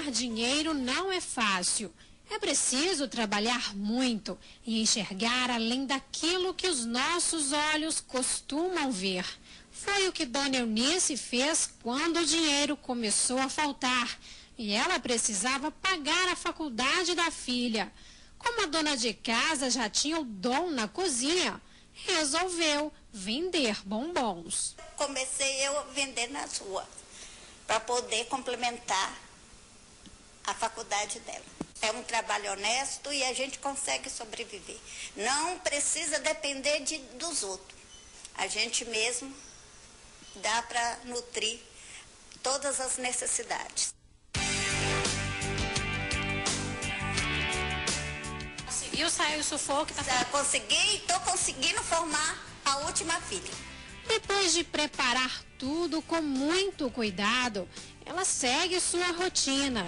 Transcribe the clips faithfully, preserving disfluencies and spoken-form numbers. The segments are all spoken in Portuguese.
ganhar dinheiro não é fácil. É preciso trabalhar muito e enxergar além daquilo que os nossos olhos costumam ver. Foi o que Dona Eunice fez quando o dinheiro começou a faltar e ela precisava pagar a faculdade da filha. Como a dona de casa já tinha o dom na cozinha, resolveu vender bombons. Comecei eu a vender nas ruas para poder complementar a faculdade dela. É um trabalho honesto e a gente consegue sobreviver. Não precisa depender de, dos outros. A gente mesmo dá para nutrir todas as necessidades. Conseguiu sair o sufoco? Tá... Já consegui e estou conseguindo formar a última filha. Depois de preparar tudo com muito cuidado, ela segue sua rotina.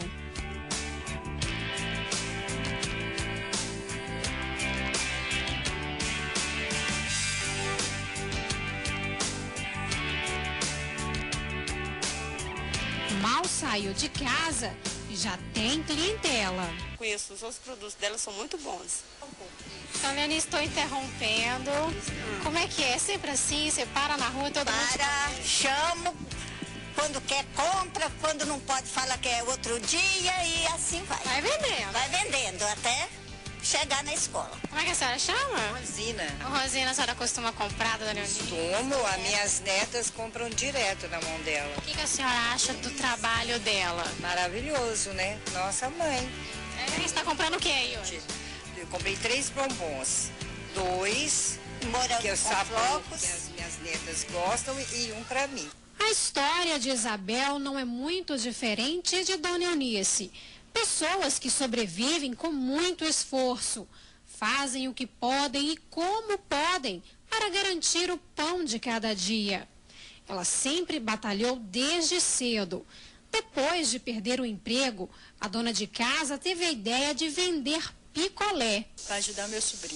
Mal saiu de casa e já tem clientela. Conheço, os outros produtos dela são muito bons. Dona Eunice, estou interrompendo. Como é que é? Sempre assim? Você para na rua, todo mundo... Para, chamo, quando quer compra, quando não pode fala que é outro dia e assim vai. Vai vendendo. Vai vendendo até chegar na escola. Como é que a senhora chama? Rosina. Ô, Rosina, a senhora costuma comprar, Dona Eunice? Costumo, as minhas netas compram direto na mão dela. O que, que a senhora acha do trabalho dela? Maravilhoso, né? Nossa mãe. É, você está comprando o que aí hoje? Eu comprei três bombons, dois Morango que eu com sabe flocos. que as minhas netas gostam e um para mim. A história de Isabel não é muito diferente de Dona Eunice. Pessoas que sobrevivem com muito esforço, fazem o que podem e como podem para garantir o pão de cada dia. Ela sempre batalhou desde cedo. Depois de perder o emprego, a dona de casa teve a ideia de vender picolé. Para ajudar meu sobrinho.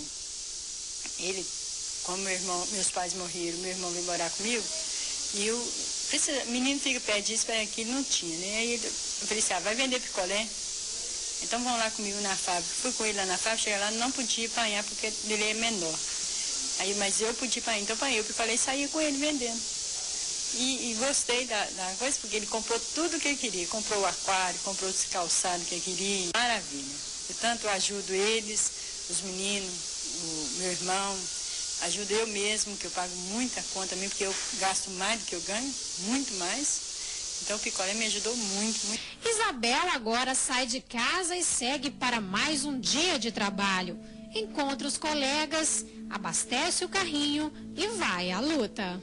Ele, como meu irmão, meus pais morreram, meu irmão veio morar comigo, e eu, precisa, menino fica perto disso, perto daquilo, não tinha, né? Aí eu falei assim, ah, vai vender picolé? Então vão lá comigo na fábrica. Fui com ele lá na fábrica, cheguei lá, não podia apanhar porque ele é menor. Aí, mas eu podia apanhar, então apanhei o picolé e saía com ele vendendo. E, e gostei da, da coisa, porque ele comprou tudo o que ele queria. Comprou o aquário, comprou os calçados que ele queria. Maravilha. Eu tanto ajudo eles, os meninos, o meu irmão, ajudo eu mesmo, que eu pago muita conta também, porque eu gasto mais do que eu ganho, muito mais. Então o picolé me ajudou muito, muito. Isabel agora sai de casa e segue para mais um dia de trabalho. Encontra os colegas, abastece o carrinho e vai à luta.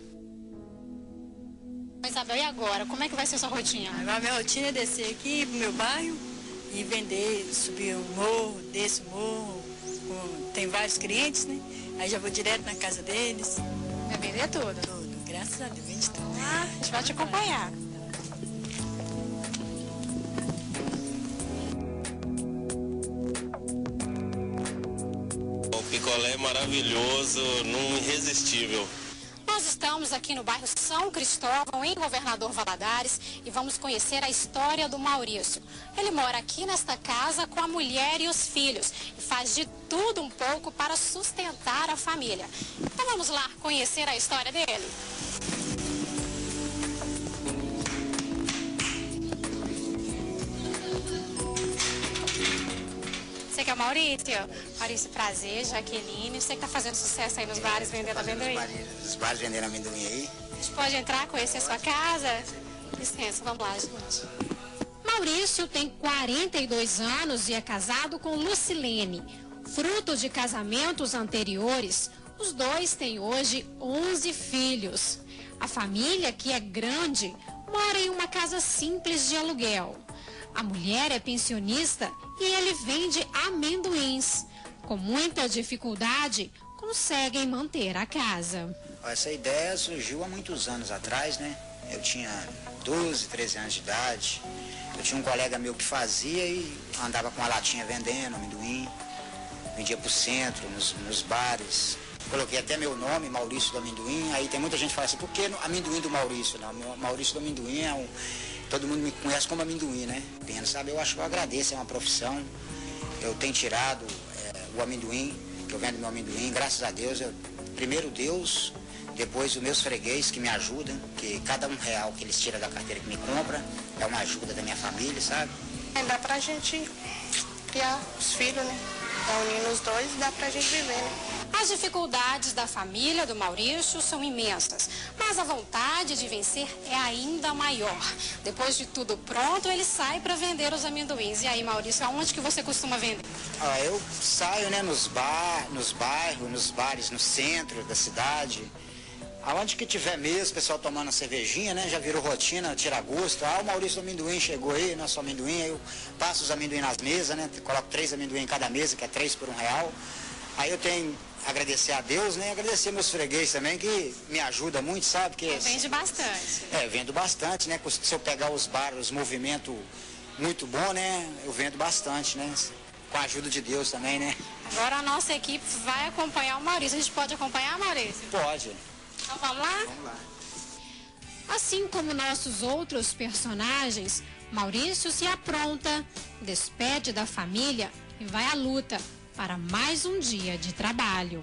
Isabel, e agora? Como é que vai ser sua rotina? A minha rotina é descer aqui pro meu bairro e vender, subir o morro, desço o morro. Com, tem vários clientes, né? Aí já vou direto na casa deles. Vai vender tudo? Tudo, graças a Deus, vende tudo. Ah, a gente vai te acompanhar. O picolé é maravilhoso, num irresistível. Nós estamos aqui no bairro São Cristóvão, em Governador Valadares, e vamos conhecer a história do Maurício. Ele mora aqui nesta casa com a mulher e os filhos e faz de tudo um pouco para sustentar a família. Então vamos lá conhecer a história dele. Você que é o Maurício? Maurício, prazer, Jaqueline. Você que está fazendo sucesso aí nos bares vendendo amendoim? Os bares vendendo amendoim aí. A gente pode entrar, conhecer a sua casa? Licença, vamos lá, gente. Maurício tem quarenta e dois anos e é casado com Lucilene. Fruto de casamentos anteriores, os dois têm hoje onze filhos. A família, que é grande, mora em uma casa simples de aluguel. A mulher é pensionista e ele vende amendoins. Com muita dificuldade, conseguem manter a casa. Essa ideia surgiu há muitos anos atrás, né? Eu tinha doze, treze anos de idade. Eu tinha um colega meu que fazia e andava com uma latinha vendendo amendoim. Vendia pro centro, nos, nos bares. Coloquei até meu nome, Maurício do Amendoim. Aí tem muita gente que fala assim, por que amendoim do Maurício? Não, Maurício do Amendoim é um... todo mundo me conhece como amendoim, né? Pena, sabe? Eu acho que eu agradeço, é uma profissão. Eu tenho tirado é, o amendoim, que eu vendo meu amendoim, graças a Deus. Eu, primeiro Deus, depois os meus freguês que me ajudam, que cada um real que eles tiram da carteira que me compra é uma ajuda da minha família, sabe? Dá pra gente criar os filhos, né? Tá unindo os dois, dá pra gente viver, né? As dificuldades da família do Maurício são imensas, mas a vontade de vencer é ainda maior. Depois de tudo pronto, ele sai para vender os amendoins. E aí, Maurício, aonde que você costuma vender? Ah, eu saio, né, nos, bar, nos bairros, nos bares no centro da cidade. Aonde que tiver mesmo, o pessoal tomando uma cervejinha, né? Já virou rotina, tira gosto. Ah, o Maurício do amendoim chegou aí, nosso amendoim. Aí eu passo os amendoim nas mesas, né? Coloco três amendoim em cada mesa, que é três por um real. Aí eu tenho agradecer a Deus, né? Agradecer meus freguês também, que me ajuda muito, sabe? Que vende bastante. É, vendo bastante, né? Se eu pegar os bares, os movimentos muito bom, né? Eu vendo bastante, né? Com a ajuda de Deus também, né? Agora a nossa equipe vai acompanhar o Maurício. A gente pode acompanhar, Maurício? Pode. Então vamos lá? Vamos lá. Assim como nossos outros personagens, Maurício se apronta, despede da família e vai à luta para mais um dia de trabalho.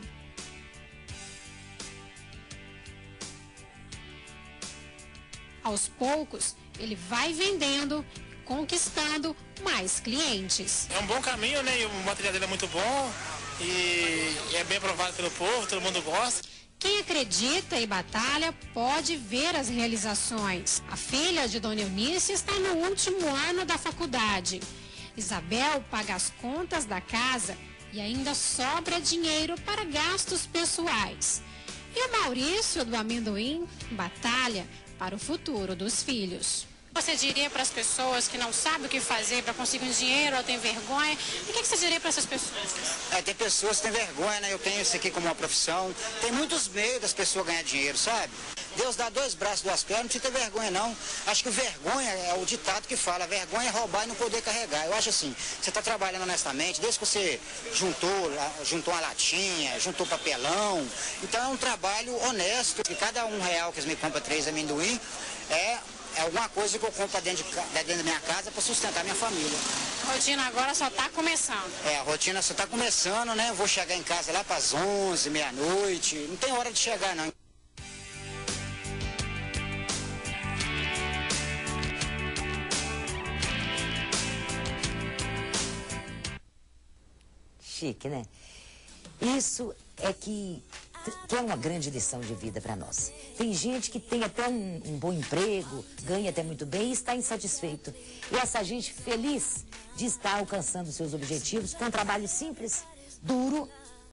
Aos poucos, ele vai vendendo, conquistando mais clientes. É um bom caminho, né? E o material dele é muito bom e é bem aprovado pelo povo, todo mundo gosta. Quem acredita e batalha pode ver as realizações. A filha de Dona Eunice está no último ano da faculdade. Isabel paga as contas da casa e ainda sobra dinheiro para gastos pessoais. E o Maurício do amendoim batalha para o futuro dos filhos. Você diria para as pessoas que não sabem o que fazer para conseguir um dinheiro ou têm vergonha? O que você diria para essas pessoas? É, tem pessoas que têm vergonha, né? Eu tenho isso aqui como uma profissão. Tem muitos meios das pessoas ganhar dinheiro, sabe? Deus dá dois braços, duas pernas, não precisa ter vergonha, não. Acho que vergonha é o ditado que fala, vergonha é roubar e não poder carregar. Eu acho assim, você está trabalhando honestamente, desde que você juntou, juntou uma latinha, juntou papelão. Então é um trabalho honesto. E cada um real que eles me compram três amendoim é... É alguma coisa que eu compro dentro, de, dentro da minha casa para sustentar minha família. A rotina agora só está começando. É, a rotina só está começando, né? Eu vou chegar em casa lá para as onze, meia-noite. Não tem hora de chegar, não. Chique, né? Isso é que... que é uma grande lição de vida para nós. Tem gente que tem até um, um bom emprego, ganha até muito bem e está insatisfeito. E essa gente feliz de estar alcançando seus objetivos com um trabalho simples, duro,